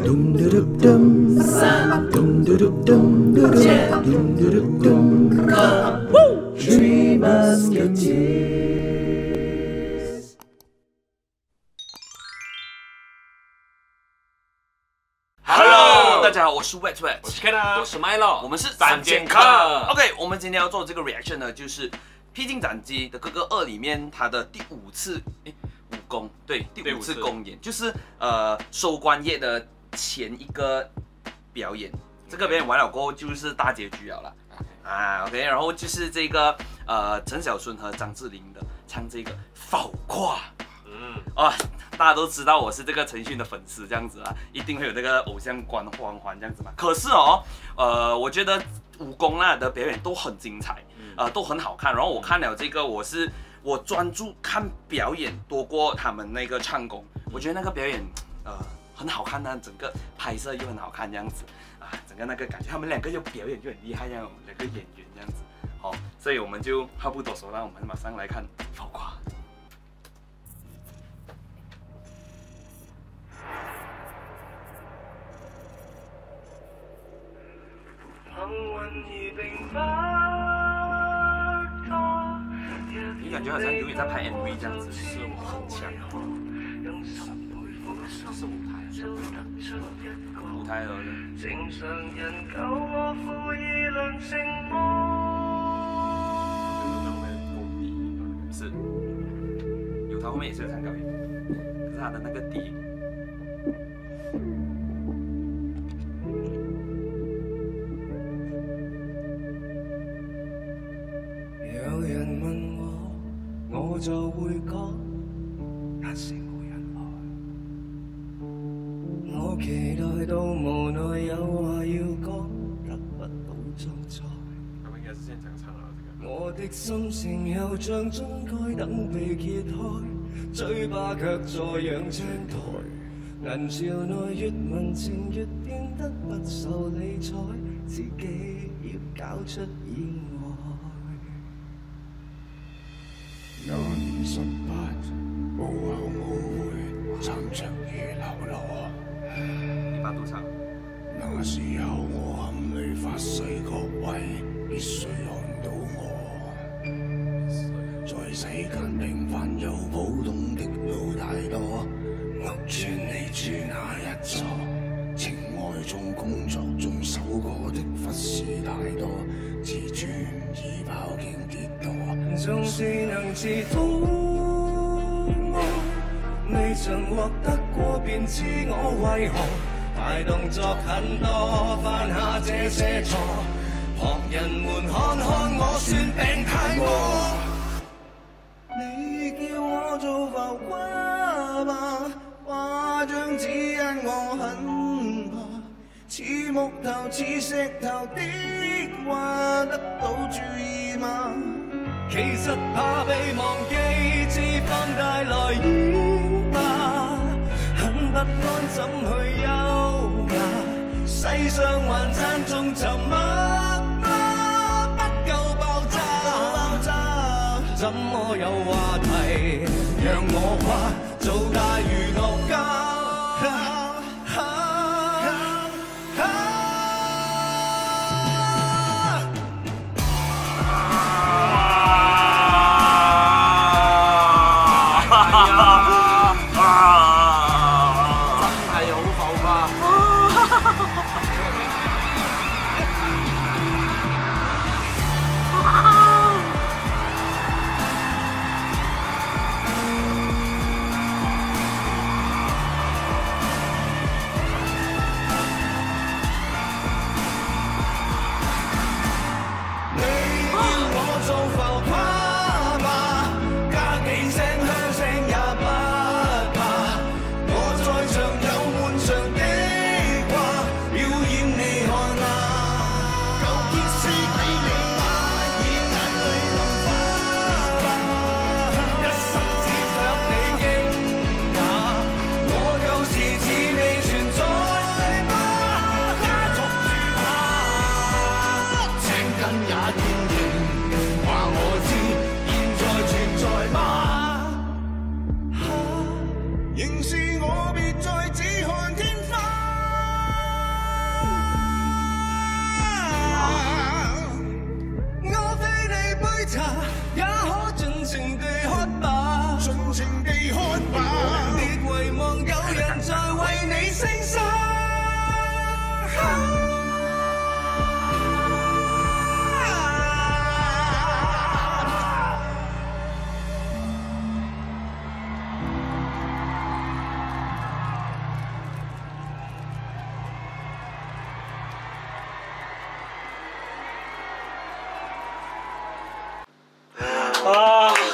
Three Musketeers。Hello， 大家好，我是 Wet Wet， 我是 Ken， 我是 Milo， 我们是三剑客。 OK， 我们今天要做这个 reaction 呢，就是《披荆斩棘的哥哥2》里面他的第5次武功，对，第5次公演，就是收官夜的前一个表演。这个表演完了过后就是大结局了啦。OK， 然后就是这个陈小春和张智霖的唱这个《fal胯》。大家都知道我是这个陈奕迅的粉丝，这样子啊，一定会有这个偶像光环这样子嘛。可是我觉得武功的表演都很精彩，都很好看。然后我看了这个，我专注看表演多过他们那个唱功。我觉得那个表演很好看整个拍摄又很好看这样子整个那个感觉，他们两个就表演就很厉害，这样两个演员这样子。好，所以我们就话不多说，让我们马上来看《fal胯》。你感觉好像永远在拍 MV 这样子，是很强。是舞台，舞台而已。是，有他后面也是有唱高音，可是他的那个底。 我就會講，但是冇人來。我期待到無奈有話要講，得不到裝載。我的心情又像樽蓋等被揭開，嘴巴卻在養青苔。銀潮內越文情越變得不受理睬，自己要搞出意外。 人18，無後無悔，撐着如流落。 100度唱。 那時候我含淚發誓各位必須看到我，在世間平凡又普通的路太多，屋邨你住哪一座？情愛中工作中受過的忽視太多，自尊已爆竟跌墮。 縱是能自討愛，未曾獲得過便知我為何大動作很多，犯下這些錯，旁人們看看我算病太過。你叫我做浮誇吧，誇張只因我很怕，似木頭似石頭的話得到注意嗎？其實怕被忘記，自放大來演吧，很不安怎去優雅，世上還讚頌沉默嗎？不夠爆炸，怎麼有話題讓我跨做大娛樂家？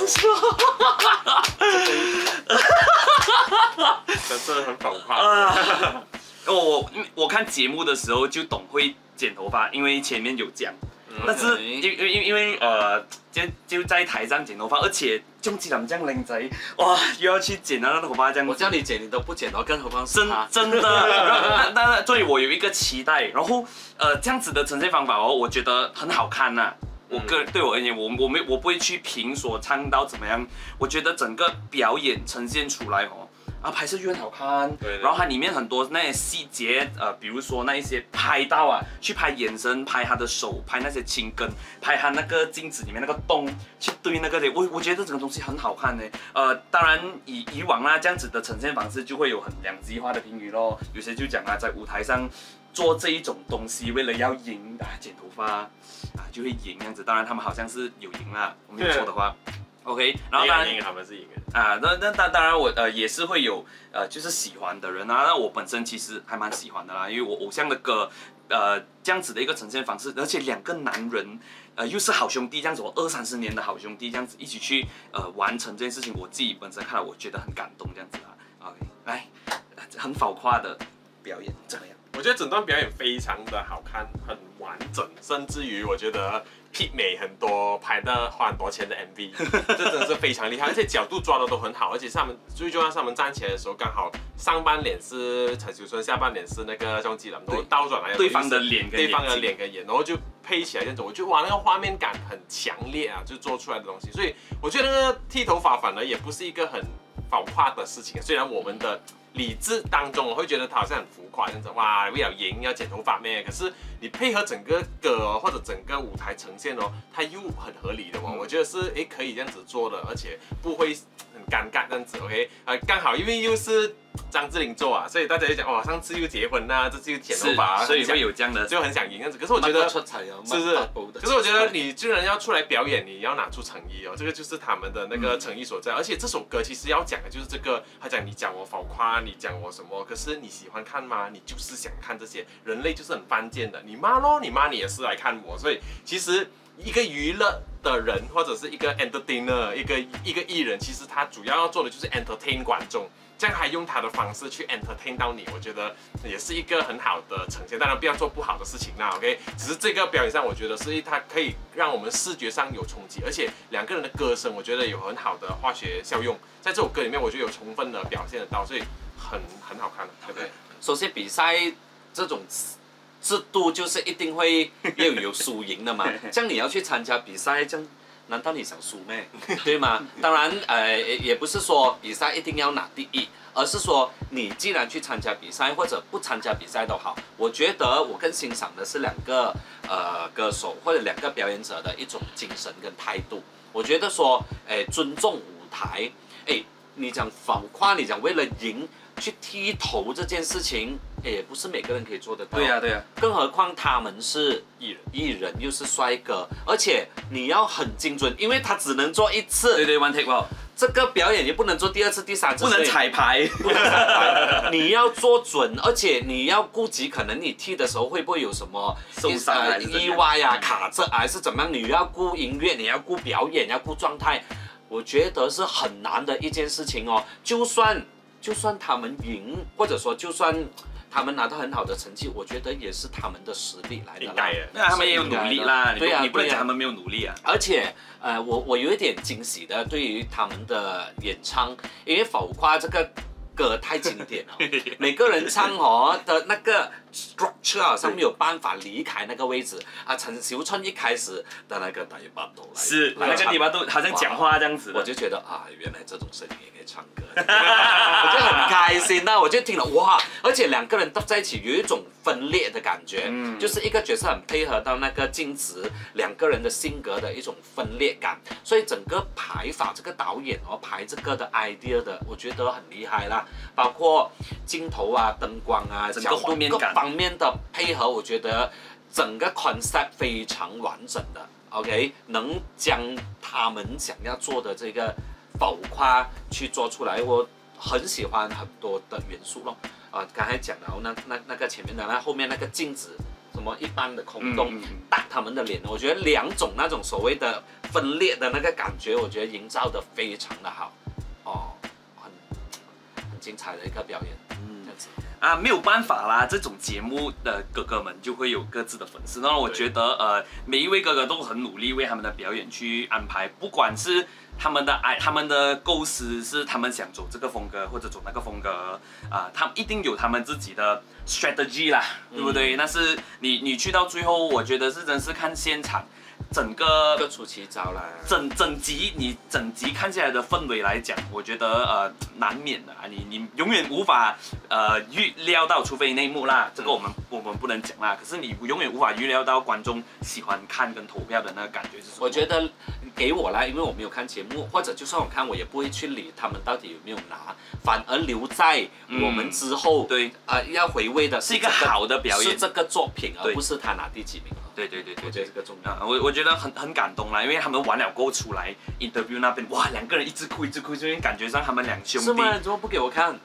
真的很可怕。 我看节目的时候就懂会剪头发，因为前面有讲。但是因为就在台上剪头发，而且钟志霖这样靓仔，哇又要去剪那头发这样。 我叫你剪你都不剪哦，更何况是他。 真的，但所以我有一个期待，然后这样子的呈现方法哦，我觉得很好看呐。我个人对我而言，我不会去评说唱到怎么样，我觉得整个表演呈现出来哦。拍摄就很好看， 对， 然后它里面很多那些细节，比如说那一些拍到啊，去拍眼神，拍他的手，拍那些青根，拍他那个镜子里面那个洞，去对那个的，我觉得这个东西很好看呢。当然以往啦这样子的呈现方式就会有很两极化的评语咯，有些就讲啊，在舞台上做这一种东西，为了要赢剪头发就会赢这样子。当然他们好像是有赢啦，我没有错的话。OK， 然后当然他们是赢的那当然我也是会有就是喜欢的人啊，那我本身其实还蛮喜欢的啦，因为我偶像的歌这样子的一个呈现方式，而且两个男人又是好兄弟这样子，我20-30年的好兄弟这样子一起去完成这件事情，我自己本身看了我觉得很感动这样子啦。OK， 来很浮夸的表演怎么样？ 我觉得整段表演非常的好看，很完整，甚至于我觉得媲美很多拍的花很多钱的 MV， 这真的是非常厉害，而且角度抓的都很好，而且他们最重要是他们站起来的时候，刚好上半脸是陈小春，下半脸是那个钟志霖，然后倒转来， 对方的脸跟眼，然后就配起来这样子，我觉得哇，那个画面感很强烈啊，就做出来的东西，所以我觉得那个剃头发反而也不是一个很浮夸的事情，虽然我们的理智当中，我会觉得他好像很浮夸，这样子哇，为了赢要剪头发咩？可是你配合整个歌或者整个舞台呈现哦，它又很合理的哦，我觉得是可以这样子做的，而且不会很尴尬这样子 ，OK， 刚好因为又是张智霖做啊，所以大家就讲哇，上次又结婚啦，这次又剪头发， 所以会有这样的， 就很想赢这样子。可是我觉得出彩啊， 是不是？可是我觉得你既然要出来表演，你要拿出诚意哦，这个就是他们的那个诚意所在。而且这首歌其实要讲的就是这个，他讲你讲我浮夸，你讲我什么，可是你喜欢看吗？你就是想看这些，人类就是很犯贱的，你骂咯，你骂你也是来看我，所以其实一个娱乐的人或者是一个 entertainer， 一个艺人，其实他主要要做的就是 entertain 观众。这样还用他的方式去 entertain 到你，我觉得也是一个很好的呈现。当然不要做不好的事情啦 ，OK。只是这个表演上，我觉得是它可以让我们视觉上有冲击，而且两个人的歌声，我觉得有很好的化学效用，在这首歌里面，我觉得有充分的表现得到，所以很好看，对不对？ 首先比赛这种制度就是一定会要有输赢的嘛，这样你要去参加比赛，这样。难道你想输咩？对吗？当然，也不是说比赛一定要拿第一，而是说你既然去参加比赛或者不参加比赛都好，我觉得我更欣赏的是两个歌手或者两个表演者的一种精神跟态度。我觉得说，尊重舞台，你讲浮夸，你讲为了赢去剃头这件事情，也不是每个人可以做得到。 对呀，对呀。 更何况他们是艺人又是帅哥，而且你要很精准，因为他只能做一次。 对，one take wow。 这个表演也不能做第二次、第三次。 不能彩排。 不能彩排，你要做准，而且你要顾及可能你剃的时候会不会有什么受伤意外啊、卡着还是怎么样？你要顾音乐，你要顾表演，要顾状态。我觉得是很难的一件事情哦。就算他们赢，或者说就算他们拿到很好的成绩，我觉得也是他们的实力来的。 应该的， 那他们也有努力啦。 对呀， 你不能讲他们没有努力啊。 而且，我有一点惊喜的，对于他们的演唱，因为浮夸这个歌太经典了，每个人唱的那个 structure 好像没有办法离开那个位置啊。陈小春一开始的那个低八度是那个低八度好像讲话这样子， 我就觉得原来这种声音也可以唱歌，我就很开心我就听了哇，而且两个人都在一起有一种分裂的感觉，就是一个角色很配合到那个镜子，两个人的性格的一种分裂感，所以整个排法这个导演排这个的 idea 的，我觉得很厉害啦，包括镜头啊、灯光啊、 整个画面感各方面的配合，我觉得整个 concept 非常完整的 ，OK， 能将他们想要做的这个浮夸去做出来，我很喜欢很多的元素咯。刚才讲了那个前面的那后面那个镜子，什么一般的空洞打他们的脸。我觉得两种那种所谓的分裂的那个感觉，我觉得营造的非常的好，哦，很精彩的一个表演，这样子。 没有办法啦，这种节目的哥哥们就会有各自的粉丝。那我觉得每一位哥哥都很努力为他们的表演去安排，不管是他们的构思是他们想走这个风格或者走那个风格他们一定有他们自己的 strategy 啦，对不对？但是你去到最后，我觉得是真是看现场。整个各出奇招啦， 整集看下来的氛围来讲，我觉得难免的你永远无法预料到，除非内幕啦，这个我们不能讲啦。可是你永远无法预料到观众喜欢看跟投票的那个感觉是什么。 我觉得给我啦，因为我没有看节目，或者就算我看，我也不会去理他们到底有没有拿，反而留在我们之后对要回味的是一个好的表演， 是这个作品，而不是他拿第几名。 对， 我觉得这个重要。 我觉得很感动啦，因为他们完了过后出来 interview 那边，哇，两个人一直哭，这边感觉上他们两兄弟。 是吗？怎么不给我看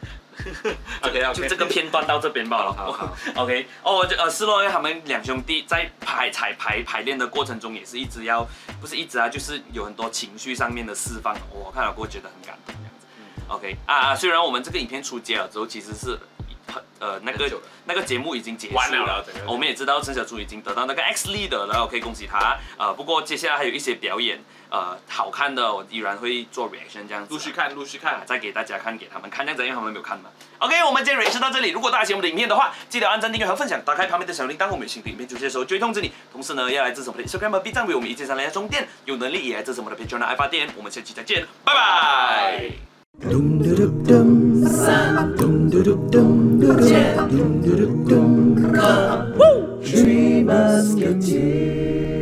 ？OK， 就这个片段到这边罢了。 好 OK， 是咯，因为他们两兄弟在排练的过程中也是一直不是一直就是有很多情绪上面的释放，我看了过后觉得很感动这样子。OK 虽然我们这个影片出街了之后，其实是。那个节目已经结束了，我们也知道陈小猪已经得到那个 X Leader 了，可以恭喜他。不过接下来还有一些表演，好看的我依然会做 reaction 这样子， 陆续看， 再给大家看，给他们看，这样子因为他们没有看嘛。OK， 我们今天 reaction 到这里。如果大家喜欢我们的影片的话，记得按赞、订阅和分享，打开旁边的小铃铛，我们有新的影片出现的时候就会通知你。同时呢，要来支持我们的 Instagram 和 B 站，为我们一键上来充电，有能力也来支持我们的 Patreon 爱发电。我们下期再见，拜拜。Dum dum dum, dum dum dum, dum dum dum, Three Musketeers.